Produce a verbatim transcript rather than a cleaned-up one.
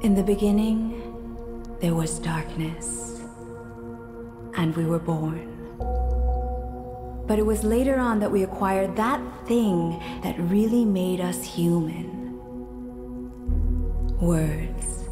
In the beginning, there was darkness, and we were born. But it was later on that we acquired that thing that really made us human. Words.